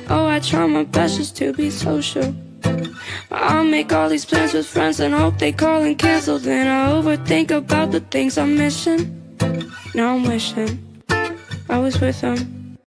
Oh, I try my best just to be social. I'll make all these plans with friends and hope they call and cancel. Then I overthink about the things I'm missing. Now I'm wishing I was with them.